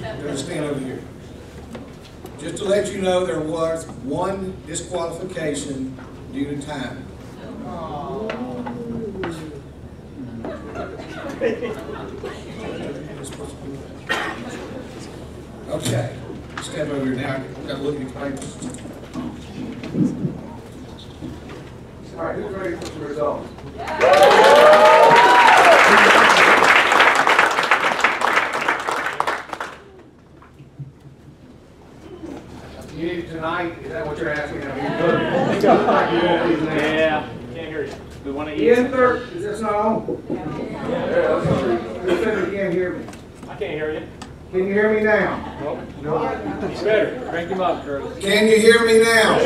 Just stand over here. Just to let you know, there was one disqualification due to time. Okay, step over here now. I've got to look at your papers. All right, who's ready for the results? You need it tonight? Is that what you're asking? Yeah, can't hear you. We want to eat. In third, is this not on? Yeah. Who said you can't hear me? I can't hear you. Can you hear me now? Nope. No. He's better. Crank him up, Curtis. Can you hear me now?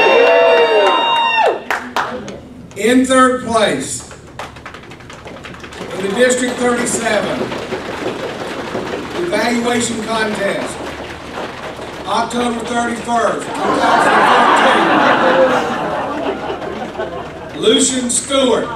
In third place, in the District 37 evaluation contest, October 31st, 2014, Lucian Stewart.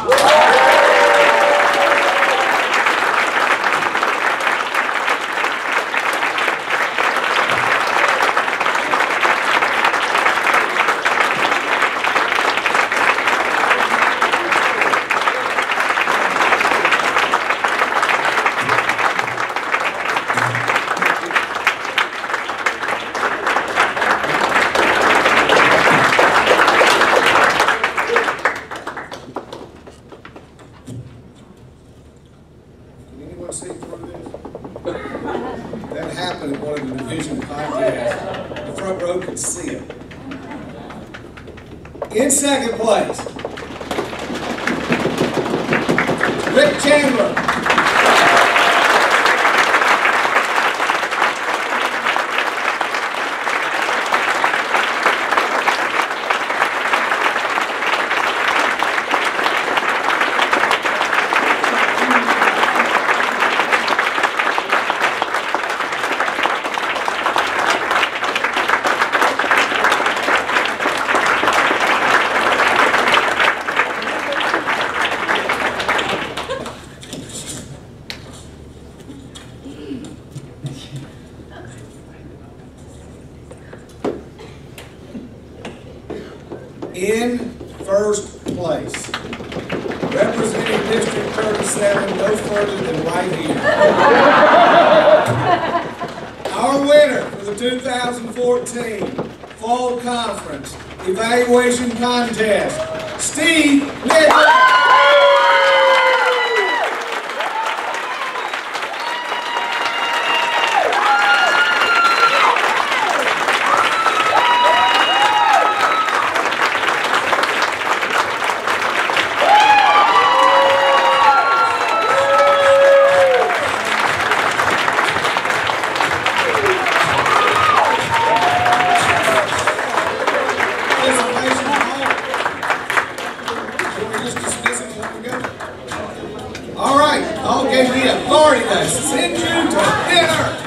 See through this? That happened at one of the division contests. The front row could see it. In second place, Rick Chandler. In first place, representing District 37, no further than right here. Our winner for the 2014 Fall Conference Evaluation Contest, Steve Nichols. All right, I'll give the authority to send you to dinner.